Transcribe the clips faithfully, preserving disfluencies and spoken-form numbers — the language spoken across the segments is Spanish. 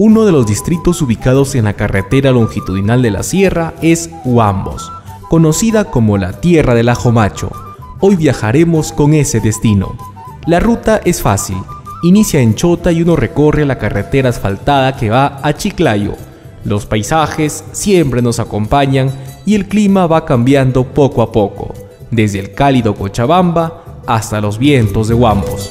Uno de los distritos ubicados en la carretera longitudinal de la sierra es Huambos, conocida como la tierra del ajo macho. Hoy viajaremos con ese destino. La ruta es fácil, inicia en Chota y uno recorre la carretera asfaltada que va a Chiclayo. Los paisajes siempre nos acompañan y el clima va cambiando poco a poco, desde el cálido Cochabamba hasta los vientos de Huambos.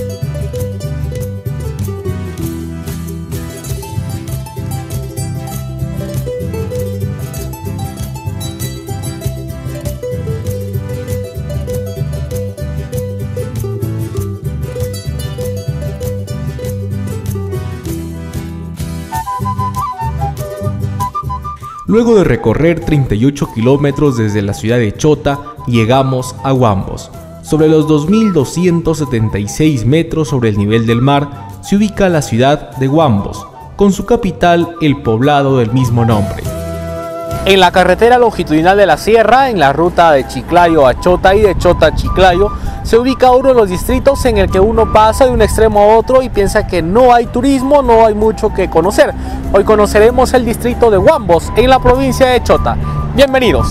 Luego de recorrer treinta y ocho kilómetros desde la ciudad de Chota, llegamos a Huambos. Sobre los dos mil doscientos setenta y seis metros sobre el nivel del mar, se ubica la ciudad de Huambos, con su capital, el poblado del mismo nombre. En la carretera longitudinal de la sierra, en la ruta de Chiclayo a Chota y de Chota a Chiclayo, se ubica uno de los distritos en el que uno pasa de un extremo a otro y piensa que no hay turismo, no hay mucho que conocer. Hoy conoceremos el distrito de Huambos, en la provincia de Chota. Bienvenidos.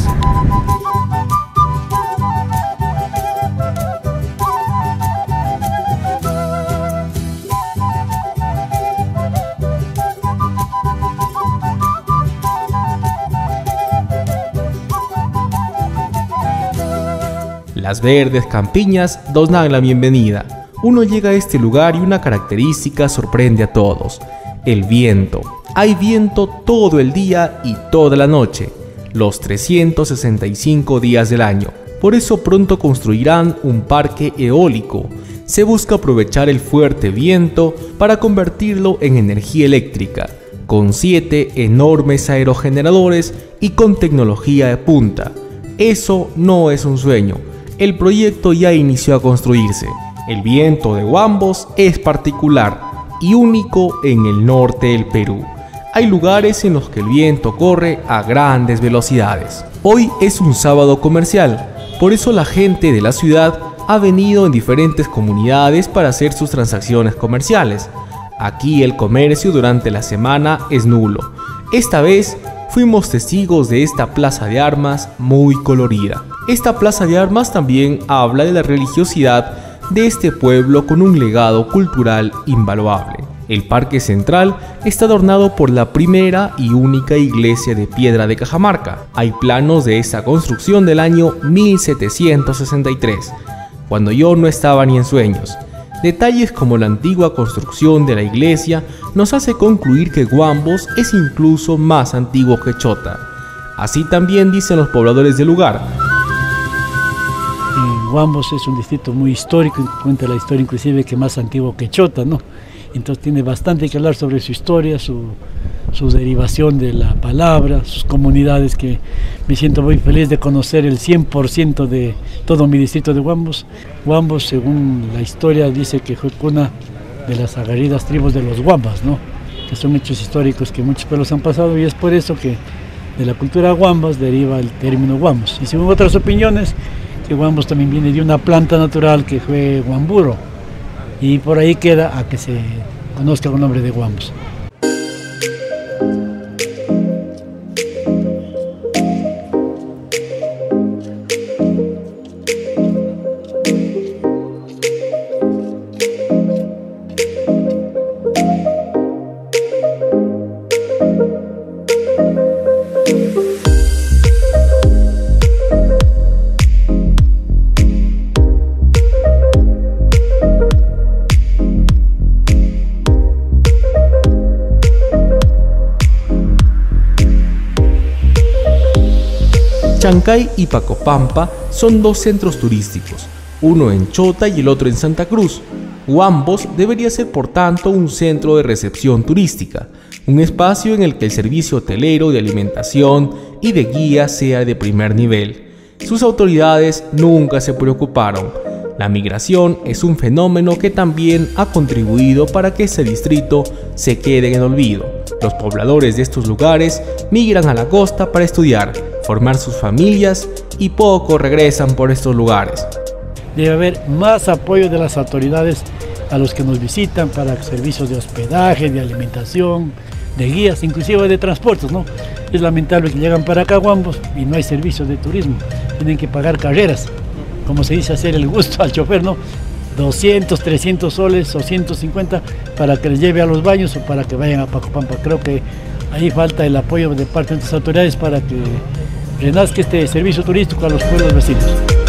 Las verdes campiñas nos dan la bienvenida. Uno llega a este lugar y una característica sorprende a todos: el viento. Hay viento todo el día y toda la noche, los trescientos sesenta y cinco días del año. Por eso pronto construirán un parque eólico. Se busca aprovechar el fuerte viento para convertirlo en energía eléctrica, con siete enormes aerogeneradores y con tecnología de punta. Eso no es un sueño. El proyecto ya inició a construirse. El viento de Huambos es particular y único en el norte del Perú. Hay lugares en los que el viento corre a grandes velocidades. Hoy es un sábado comercial, por eso la gente de la ciudad ha venido en diferentes comunidades para hacer sus transacciones comerciales. Aquí el comercio durante la semana es nulo. Esta vez fuimos testigos de esta plaza de armas muy colorida. Esta plaza de armas también habla de la religiosidad de este pueblo con un legado cultural invaluable. El parque central está adornado por la primera y única iglesia de piedra de Cajamarca. Hay planos de esta construcción del año mil setecientos sesenta y tres, cuando yo no estaba ni en sueños. Detalles como la antigua construcción de la iglesia nos hace concluir que Huambos es incluso más antiguo que Chota. Así también dicen los pobladores del lugar. Huambos es un distrito muy histórico, cuenta la historia inclusive que más antiguo que Chota, ¿no? Entonces tiene bastante que hablar sobre su historia, su, su derivación de la palabra, sus comunidades, que me siento muy feliz de conocer el cien por ciento de todo mi distrito de Huambos. Huambos, según la historia, dice que fue cuna de las aguerridas tribus de los Huambas, ¿no? Que son hechos históricos que muchos pueblos han pasado, y es por eso que de la cultura Huambas deriva el término Huambos. Y según otras opiniones, que Huambos también viene de una planta natural que fue guamburo, y por ahí queda a que se conozca el nombre de Huambos. Chancay y Pacopampa son dos centros turísticos, uno en Chota y el otro en Santa Cruz. Huambos debería ser por tanto un centro de recepción turística, un espacio en el que el servicio hotelero, de alimentación y de guía sea de primer nivel. Sus autoridades nunca se preocuparon. La migración es un fenómeno que también ha contribuido para que este distrito se quede en el olvido. Los pobladores de estos lugares migran a la costa para estudiar, formar sus familias y poco regresan por estos lugares. Debe haber más apoyo de las autoridades a los que nos visitan para servicios de hospedaje, de alimentación, de guías, inclusive de transportes, ¿no? Es lamentable que llegan para acá a Huambos y no hay servicios de turismo, tienen que pagar carreras, como se dice, hacer el gusto al chofer, ¿no? doscientos, trescientos soles o ciento cincuenta para que les lleve a los baños o para que vayan a Pacopampa. Creo que ahí falta el apoyo de parte de nuestras autoridades para que renazca este servicio turístico a los pueblos vecinos.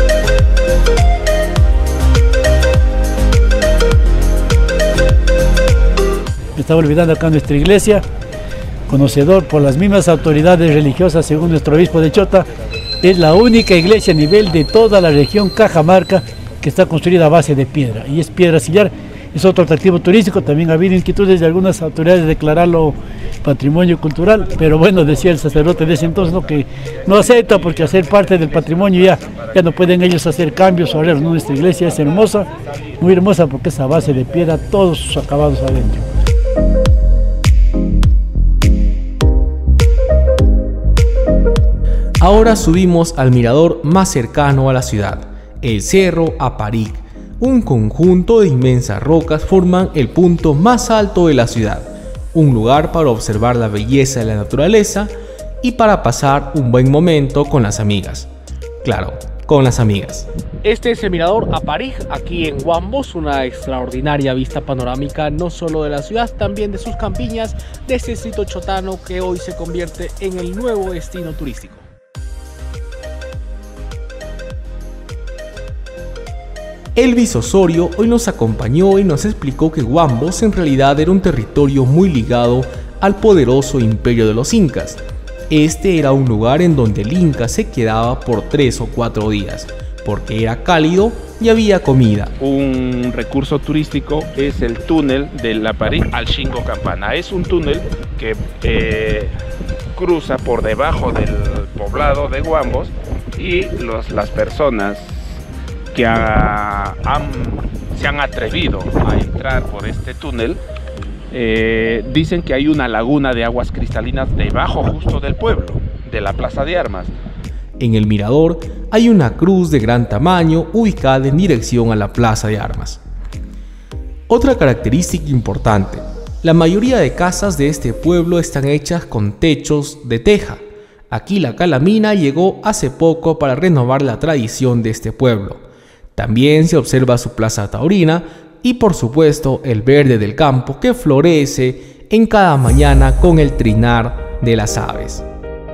Me estaba olvidando acá nuestra iglesia, conocedor por las mismas autoridades religiosas según nuestro obispo de Chota, es la única iglesia a nivel de toda la región Cajamarca que está construida a base de piedra, y es piedra sillar, es otro atractivo turístico. También ha habido inquietudes de algunas autoridades de declararlo patrimonio cultural, pero bueno, decía el sacerdote de ese entonces, ¿no?, que no acepta porque hacer parte del patrimonio ya, ya no pueden ellos hacer cambios o arreglos, ¿no? Nuestra iglesia es hermosa, muy hermosa porque es a base de piedra, todos sus acabados adentro. Ahora subimos al mirador más cercano a la ciudad, el Cerro Aparic. Un conjunto de inmensas rocas forman el punto más alto de la ciudad, un lugar para observar la belleza de la naturaleza y para pasar un buen momento con las amigas. Claro, con las amigas. Este es el mirador Aparic, aquí en Huambos, una extraordinaria vista panorámica no solo de la ciudad, también de sus campiñas, de este distrito chotano que hoy se convierte en el nuevo destino turístico. Elvis Osorio hoy nos acompañó y nos explicó que Huambos en realidad era un territorio muy ligado al poderoso imperio de los incas. Este era un lugar en donde el inca se quedaba por tres o cuatro días, porque era cálido y había comida. Un recurso turístico es el túnel del Aparic al Shingo Campana. Es un túnel que eh, cruza por debajo del poblado de Huambos, y los, las personas que ha, han, se han atrevido a entrar por este túnel eh, dicen que hay una laguna de aguas cristalinas debajo justo del pueblo, de la Plaza de Armas. En el mirador hay una cruz de gran tamaño ubicada en dirección a la Plaza de Armas. Otra característica importante, la mayoría de casas de este pueblo están hechas con techos de teja. Aquí la calamina llegó hace poco para renovar la tradición de este pueblo. También se observa su plaza taurina y por supuesto el verde del campo que florece en cada mañana con el trinar de las aves.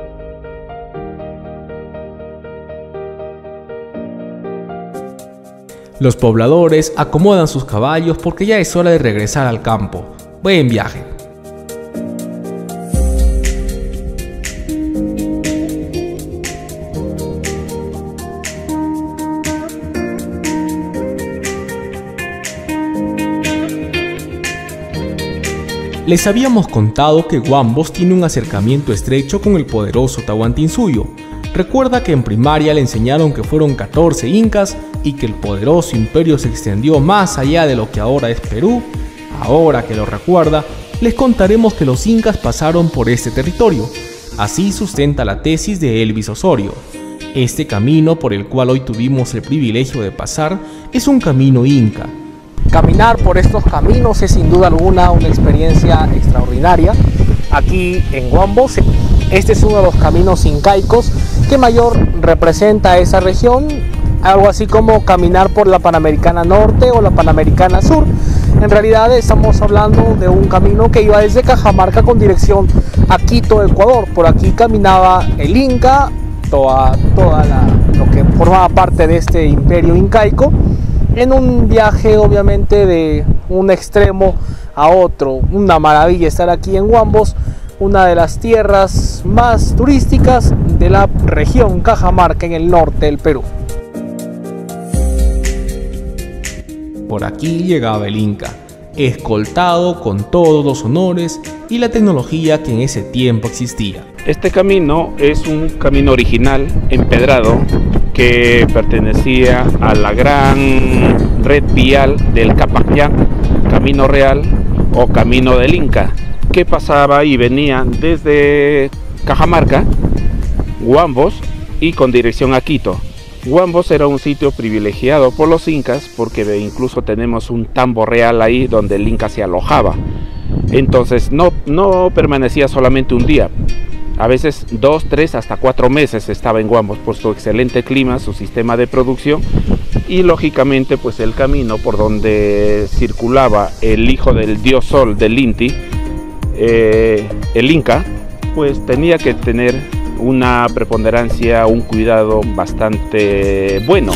Los pobladores acomodan sus caballos porque ya es hora de regresar al campo. Buen viaje. Les habíamos contado que Huambos tiene un acercamiento estrecho con el poderoso Tahuantinsuyo. Recuerda que en primaria le enseñaron que fueron catorce incas y que el poderoso imperio se extendió más allá de lo que ahora es Perú. Ahora que lo recuerda, les contaremos que los incas pasaron por este territorio. Así sustenta la tesis de Elvis Osorio. Este camino por el cual hoy tuvimos el privilegio de pasar es un camino inca. Caminar por estos caminos es sin duda alguna una experiencia extraordinaria. Aquí en Huambos, este es uno de los caminos incaicos que mayor representa a esa región, algo así como caminar por la Panamericana Norte o la Panamericana Sur. En realidad estamos hablando de un camino que iba desde Cajamarca con dirección a Quito, Ecuador. Por aquí caminaba el Inca, toda, toda la, lo que formaba parte de este imperio incaico, en un viaje obviamente de un extremo a otro. Una maravilla estar aquí en Huambos, una de las tierras más turísticas de la región Cajamarca en el norte del Perú. Por aquí llegaba el Inca, escoltado con todos los honores y la tecnología que en ese tiempo existía. Este camino es un camino original, empedrado, que pertenecía a la gran red vial del Capacayán, Camino Real o Camino del Inca, que pasaba y venía desde Cajamarca, Huambos y con dirección a Quito. Huambos era un sitio privilegiado por los incas porque incluso tenemos un tambo real ahí donde el inca se alojaba. Entonces no, no permanecía solamente un día, a veces dos, tres, hasta cuatro meses estaba en Huambos por su excelente clima, su sistema de producción y lógicamente pues el camino por donde circulaba el hijo del dios sol del Inti, eh, el Inca, pues tenía que tener una preponderancia, un cuidado bastante bueno.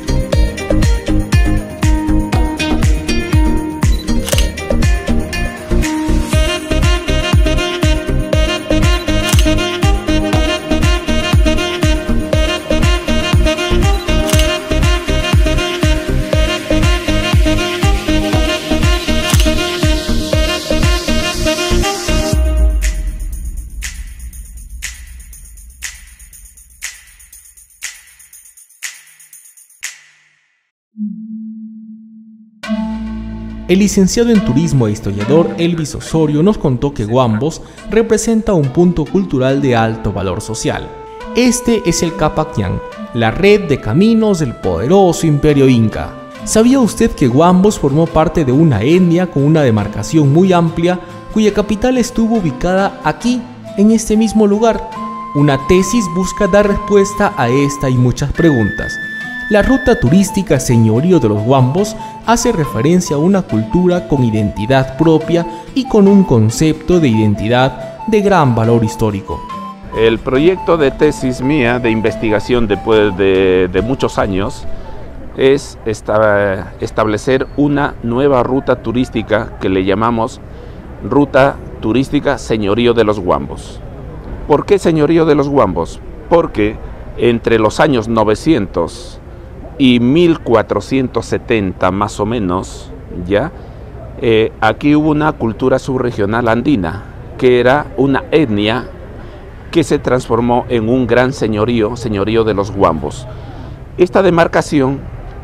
El licenciado en turismo e historiador Elvis Osorio nos contó que Huambos representa un punto cultural de alto valor social. Este es el Capactián, la red de caminos del poderoso imperio inca. ¿Sabía usted que Huambos formó parte de una etnia con una demarcación muy amplia, cuya capital estuvo ubicada aquí, en este mismo lugar? Una tesis busca dar respuesta a esta y muchas preguntas. La ruta turística Señorío de los Huambos hace referencia a una cultura con identidad propia y con un concepto de identidad de gran valor histórico. El proyecto de tesis mía de investigación después de, de muchos años es esta, establecer una nueva ruta turística que le llamamos Ruta Turística Señorío de los Huambos. ¿Por qué Señorío de los Huambos? Porque entre los años novecientos y mil cuatrocientos setenta más o menos, ya, eh, aquí hubo una cultura subregional andina, que era una etnia que se transformó en un gran señorío, señorío de los Huambos. Esta demarcación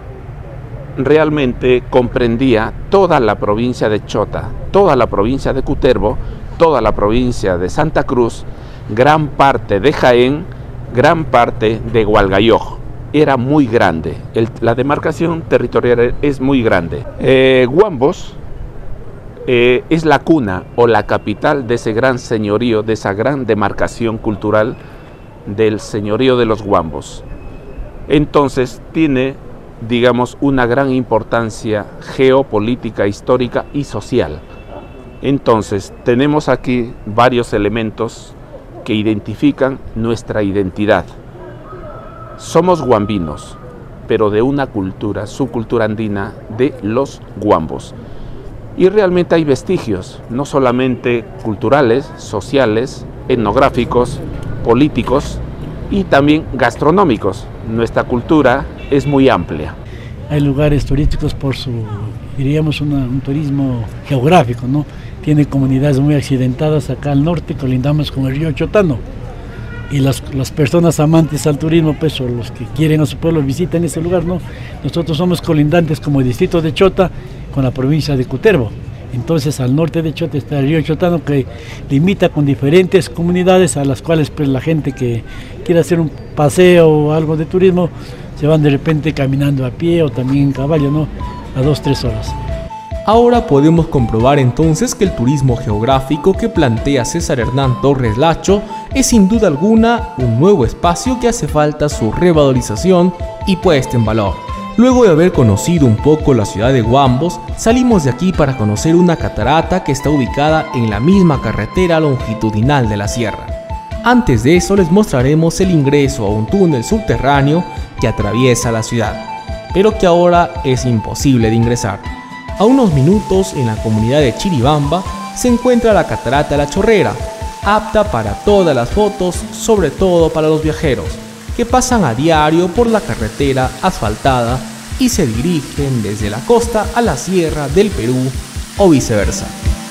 realmente comprendía toda la provincia de Chota, toda la provincia de Cutervo, toda la provincia de Santa Cruz, gran parte de Jaén, gran parte de Hualgayoc. Era muy grande, el, la demarcación territorial es muy grande. Eh, Huambos eh, es la cuna o la capital de ese gran señorío, de esa gran demarcación cultural del señorío de los Huambos. Entonces tiene, digamos, una gran importancia geopolítica, histórica y social. Entonces tenemos aquí varios elementos que identifican nuestra identidad. Somos huambinos, pero de una cultura, subcultura andina de los Huambos. Y realmente hay vestigios, no solamente culturales, sociales, etnográficos, políticos y también gastronómicos. Nuestra cultura es muy amplia. Hay lugares turísticos por su, diríamos, una, un turismo geográfico, ¿no? Tiene comunidades muy accidentadas acá al norte, colindamos con el río Chotano. Y las, las personas amantes al turismo, pues, o los que quieren a su pueblo visitan ese lugar, ¿no? Nosotros somos colindantes como distrito de Chota con la provincia de Cutervo. Entonces al norte de Chota está el río Chotano, que limita con diferentes comunidades a las cuales pues la gente que quiere hacer un paseo o algo de turismo se van de repente caminando a pie o también en caballo, ¿no? A dos, tres horas. Ahora podemos comprobar entonces que el turismo geográfico que plantea César Hernán Torres Lacho es sin duda alguna un nuevo espacio que hace falta su revalorización y puesta en valor. Luego de haber conocido un poco la ciudad de Huambos, salimos de aquí para conocer una catarata que está ubicada en la misma carretera longitudinal de la sierra. Antes de eso les mostraremos el ingreso a un túnel subterráneo que atraviesa la ciudad, pero que ahora es imposible de ingresar. A unos minutos, en la comunidad de Chiribamba, se encuentra la Catarata La Chorrera, apta para todas las fotos, sobre todo para los viajeros, que pasan a diario por la carretera asfaltada y se dirigen desde la costa a la sierra del Perú o viceversa.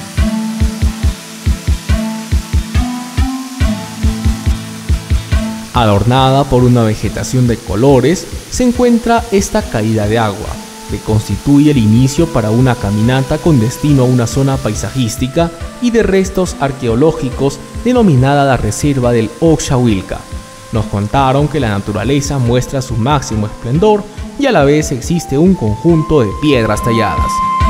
Adornada por una vegetación de colores, se encuentra esta caída de agua, que constituye el inicio para una caminata con destino a una zona paisajística y de restos arqueológicos denominada la Reserva del Oxahuilca. Nos contaron que la naturaleza muestra su máximo esplendor y a la vez existe un conjunto de piedras talladas.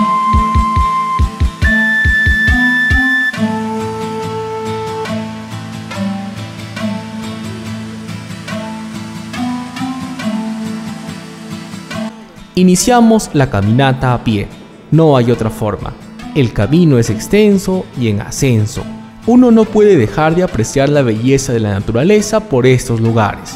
Iniciamos la caminata a pie. No hay otra forma. El camino es extenso y en ascenso. Uno no puede dejar de apreciar la belleza de la naturaleza por estos lugares.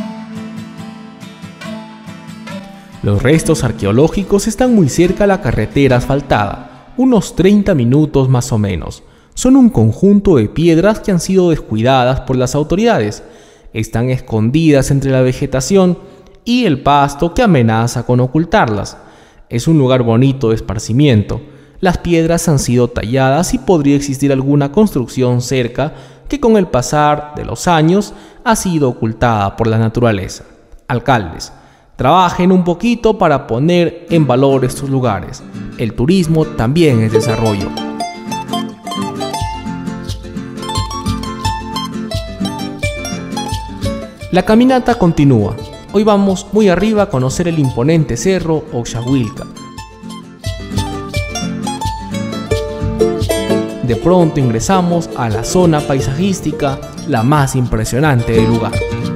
Los restos arqueológicos están muy cerca a la carretera asfaltada, unos treinta minutos más o menos. Son un conjunto de piedras que han sido descuidadas por las autoridades. Están escondidas entre la vegetación y el pasto que amenaza con ocultarlas. Es un lugar bonito de esparcimiento. Las piedras han sido talladas y podría existir alguna construcción cerca que con el pasar de los años ha sido ocultada por la naturaleza. Alcaldes, trabajen un poquito para poner en valor estos lugares. El turismo también es desarrollo. La caminata continúa. Hoy vamos muy arriba a conocer el imponente cerro Oxahuilca. De pronto ingresamos a la zona paisajística, la más impresionante del lugar.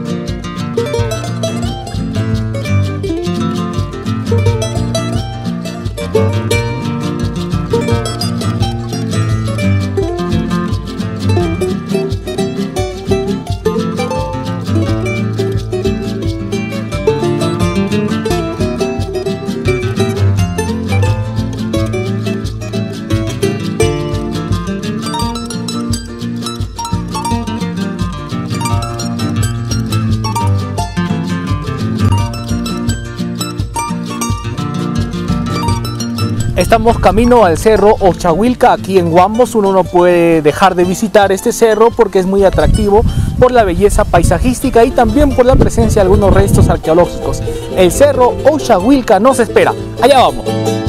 Estamos camino al cerro Oxahuilca aquí en Huambos. Uno no puede dejar de visitar este cerro porque es muy atractivo por la belleza paisajística y también por la presencia de algunos restos arqueológicos. El cerro Oxahuilca nos espera. Allá vamos.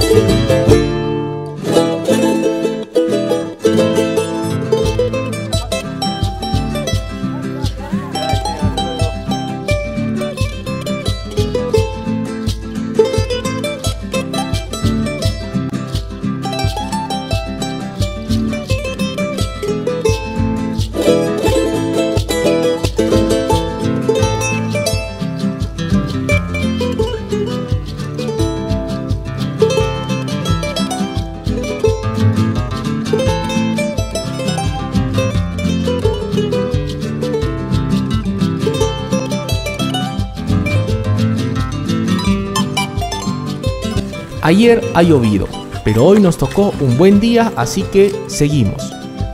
Ayer ha llovido, pero hoy nos tocó un buen día, así que seguimos.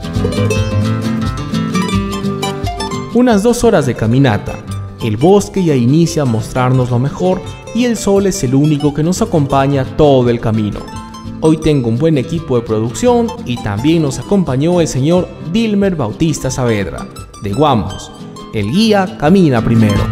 Unas dos horas de caminata. El bosque ya inicia a mostrarnos lo mejor y el sol es el único que nos acompaña todo el camino. Hoy tengo un buen equipo de producción y también nos acompañó el señor Dilmer Bautista Saavedra, de Huambos. El guía camina primero.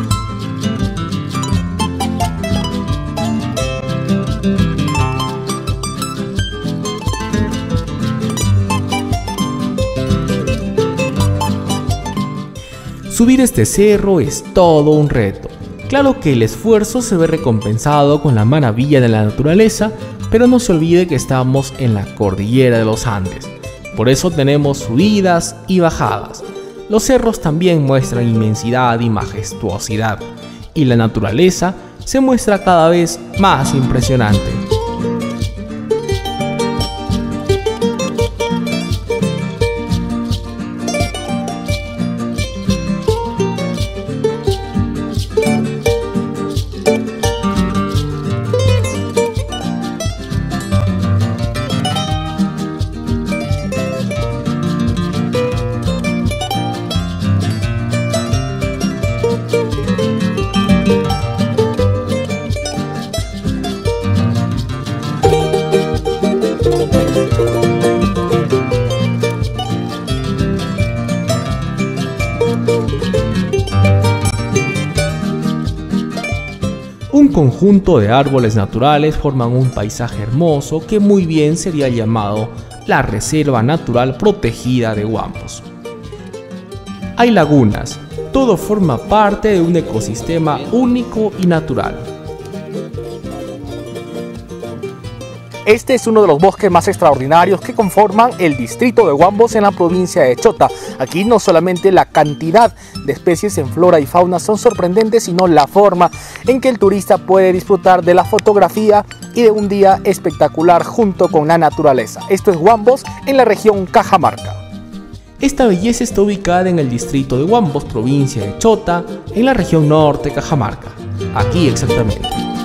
Subir este cerro es todo un reto. Claro que el esfuerzo se ve recompensado con la maravilla de la naturaleza, pero no se olvide que estamos en la cordillera de los Andes. Por eso tenemos subidas y bajadas. Los cerros también muestran inmensidad y majestuosidad, y la naturaleza se muestra cada vez más impresionante. Un conjunto de árboles naturales forman un paisaje hermoso que muy bien sería llamado la Reserva Natural Protegida de Huambos. Hay lagunas, todo forma parte de un ecosistema único y natural. Este es uno de los bosques más extraordinarios que conforman el distrito de Huambos en la provincia de Chota. Aquí no solamente la cantidad de especies en flora y fauna son sorprendentes, sino la forma en que el turista puede disfrutar de la fotografía y de un día espectacular junto con la naturaleza. Esto es Huambos en la región Cajamarca. Esta belleza está ubicada en el distrito de Huambos, provincia de Chota, en la región norte Cajamarca. Aquí exactamente.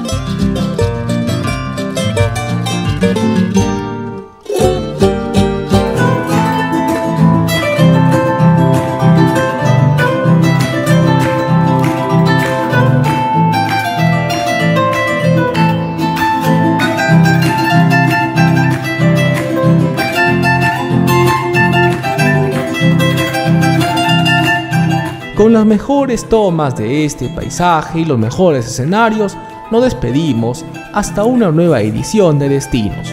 Con las mejores tomas de este paisaje y los mejores escenarios, nos despedimos hasta una nueva edición de Destinos.